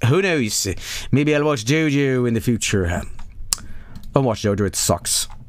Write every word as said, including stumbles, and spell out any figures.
who knows? Maybe I'll watch JoJo in the future. I'll watch JoJo, it sucks.